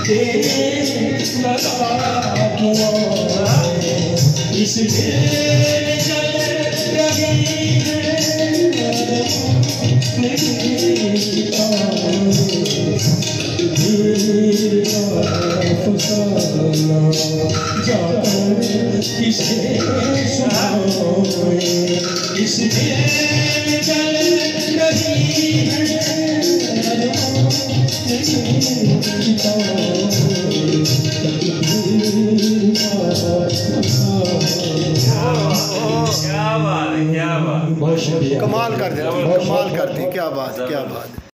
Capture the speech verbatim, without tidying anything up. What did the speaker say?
इसलिए चल रही है फसाना जाकर किसे सुनाए इसलिए चल रही है कमाल कर दे, कमाल कर दी, क्या बात, क्या बात।